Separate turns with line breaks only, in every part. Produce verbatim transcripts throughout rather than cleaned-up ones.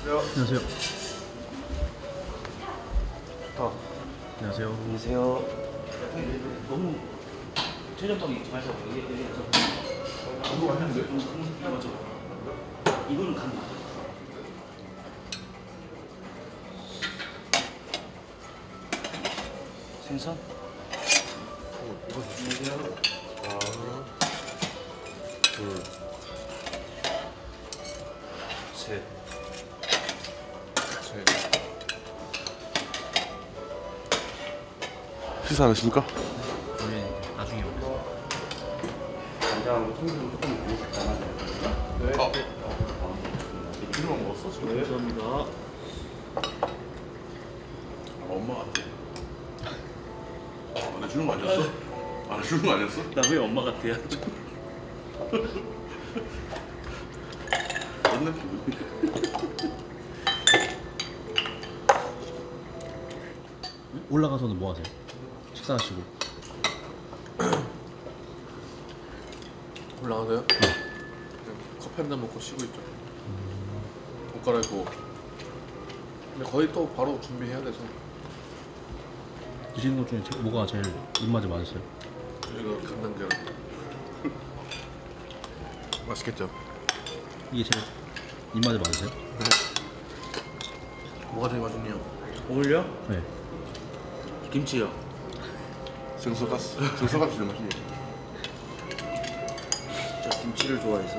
안녕하세요.
더.
안녕하세요.
안녕하세요. 너무 최전방에 있지 말고 여기 여기서. 이거 왔는데? 맞아. 이거는 간다. 생선?
어, 이거 안녕하세요. 하나, 둘,
셋.
셋. 식사 안 하십니까?
네, 나중에 오겠습니다.
간장하고 청주 조금 많이 담아줘요.
네. 어. 이거 먹었어? 지금?
네. 감사합니다.
엄마 같아. 안 해주는 거 아니었어? 안 해주는 거 아니었어?
나 왜 엄마 같아요?
옛날 기분이.
올라가서는 뭐 하세요? 식사하시고.
올라가서요? 커피 한 잔 먹고 쉬고 있죠. 옷 갈아입고. 근데 거의 또 바로 준비해야 돼서.
드시는 것 중에 제- 뭐가 제일 입맛에 맞으세요?
이거 간장게랑.
맛있겠죠?
이게 제일 입맛에 맞으세요?
뭐가 제일 맛있냐?
오늘요?
네.
김치요.
생선가스. 생선가스 제일 맛있네.
저 김치를 좋아해서.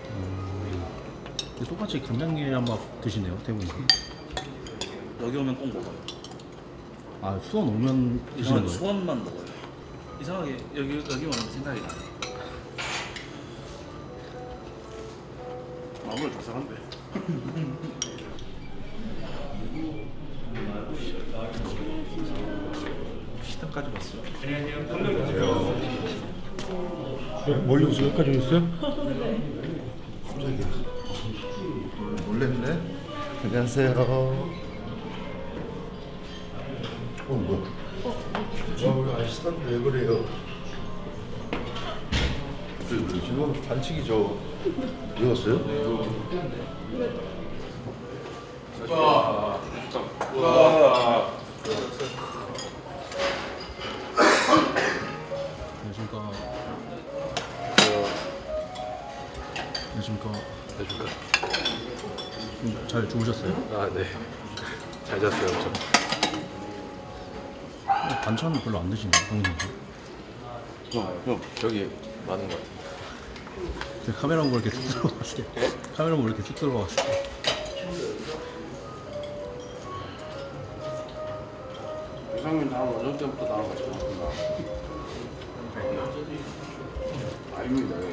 근데 똑같이 간장게란밥 드시네요, 대부분.
여기 오면 꼭 먹어요.
아, 수원 오면 드시는
이상하게
거예요?
수원만 먹어요. 이상하게 여기 여기 오면 생각이 나요.
마음을 자상한데.
식당까지 왔어요.
멀리 오서 여기까지 오셨어요?
갑자기. 놀랬네. 안녕하세요. 어, 뭐야? 아, 우리 아시던데 왜 그래요? 지금 반칙이죠. 익었어요? 와. 와.
안녕하십니까. 안녕하십니까.
해줄까?
좀 잘 주무셨어요?
아, 네. 잘 잤어요, 저.
어, 반찬을 별로 안 드시네요, 형님.
형, 형.
저기 많은 것 같아요.
제가 카메라 보고 이렇게 쭉 들어갔어요. 카메라 보고 이렇게 쭉 들어갔어요.
이상민 다음 어느 때부터 나와가지고 아닙니다.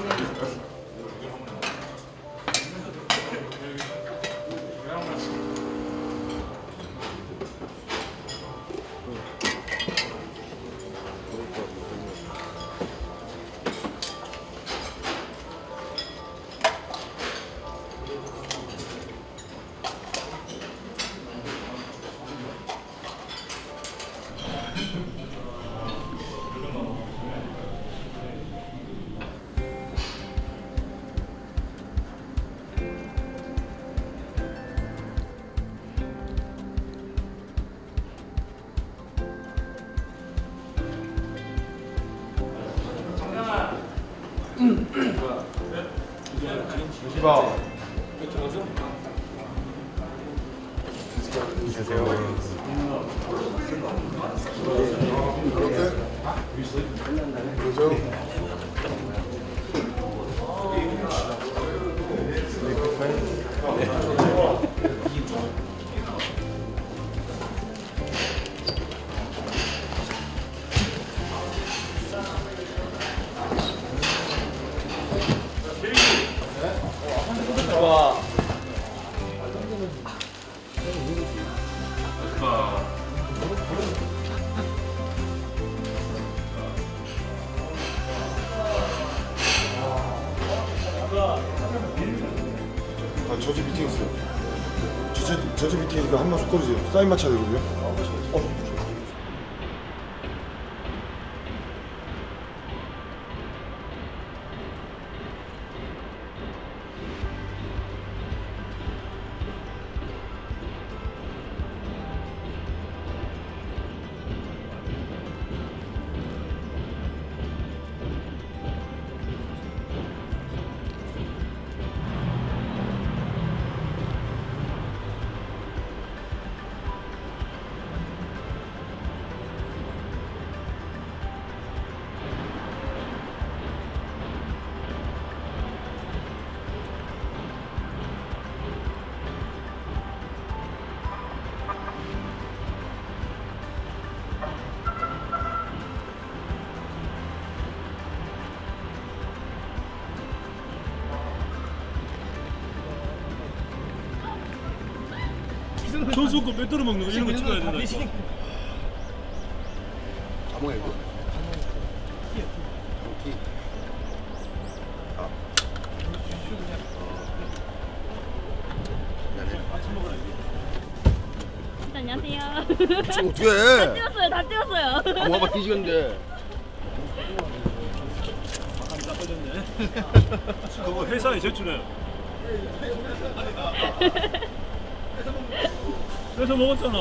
아, 저지 미팅 있어요. 저지, 저지 미팅이니까 한 번씩 꺼주세요. 사인 맞춰야 되거든요. 어.
전수 거 빼들어 먹는 거 이런 거 찍어야 된다.
자몽에 이거?
안녕하세요.
지금 어떻게
다
해?
찍었어요. 다 찍었어요.
아, 뭐가 뒤지겠는데.
그거 회사에 제출해. 그래서 먹었잖아.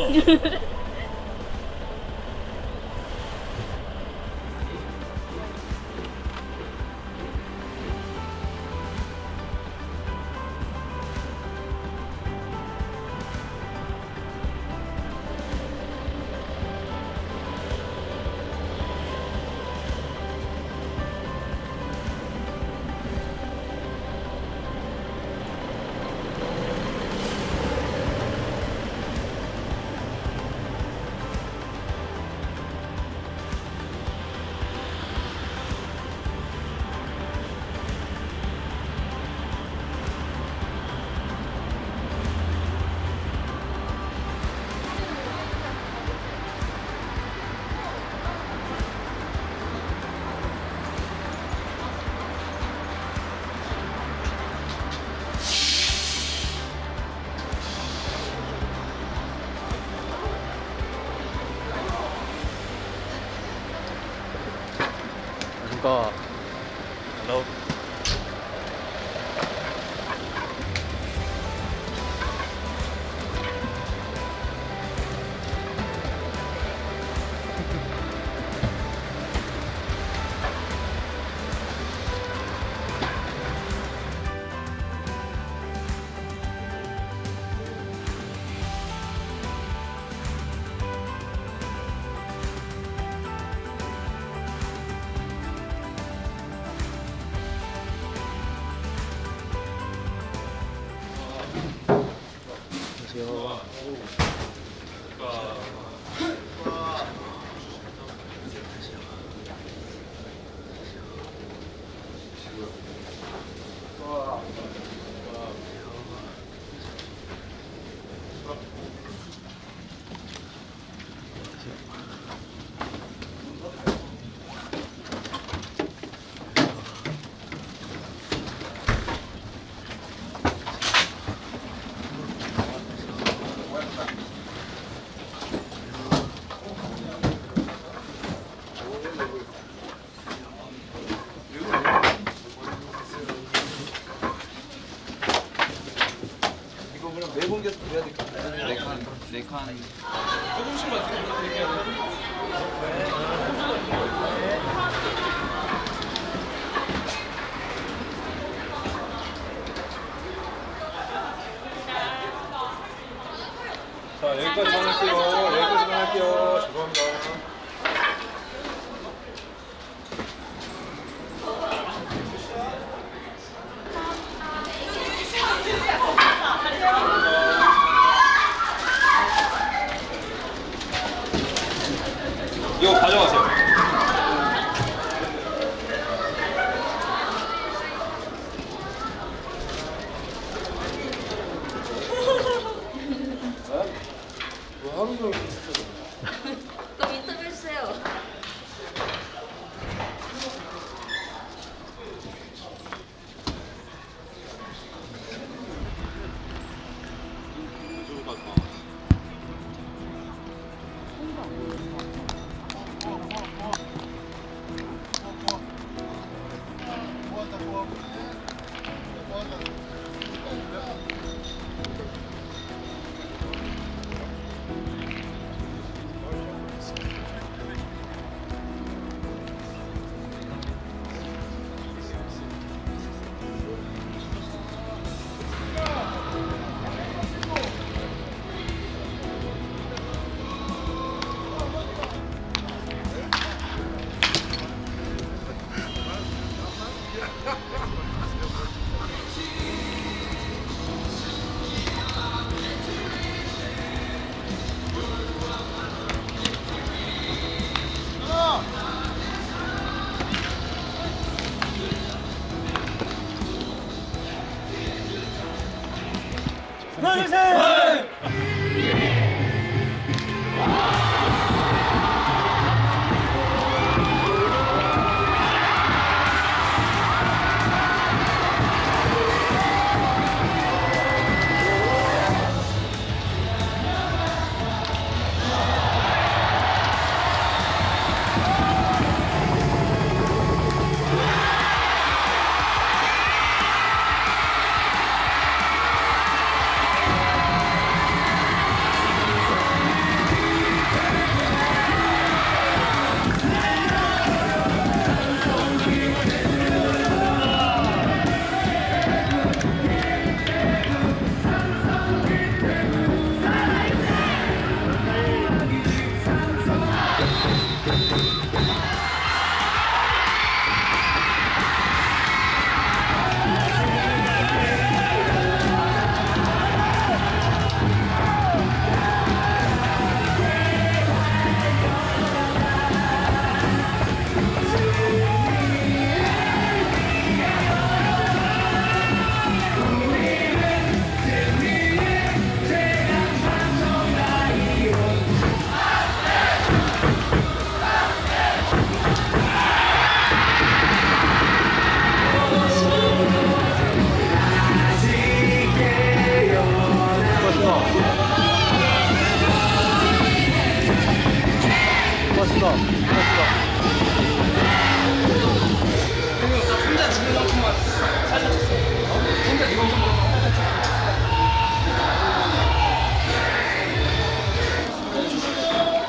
그러니까 헬로
자 여기까지만 할게요. 여기까지만 할게요. 죄송합니다. 이거 가져가세요.
하루 종일
그럼 인터뷰 해주세요.
하나 둘 셋.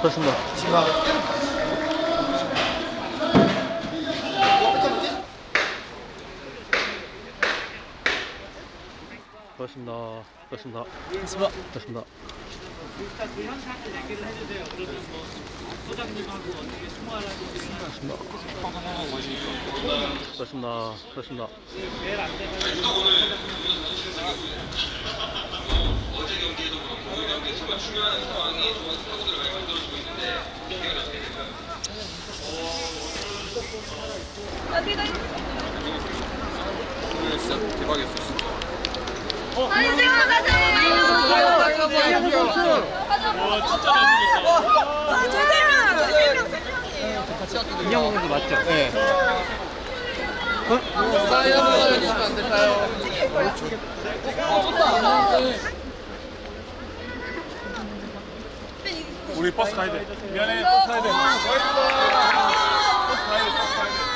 좋습니다. 고맙습니다. 고맙습니다. 고맙습니다. 고맙습니다. 고맙습니다.
어제 경기에도 그렇고 오늘 경기에서만 중요한 상황이 좋은 사고들을 많이 만들어주고 있는데 기회가 잘 됩니다.
오늘 진짜 대박이었어 진짜.
아니 지금 가자.
와 진짜 잘생겼다.
인형 오는 거 맞죠? 네.
우리 버스 가야 돼. 미안해 버스 가야 돼. 버스 가야 돼. 버스 가야 돼.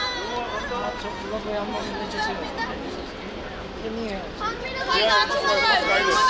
가자.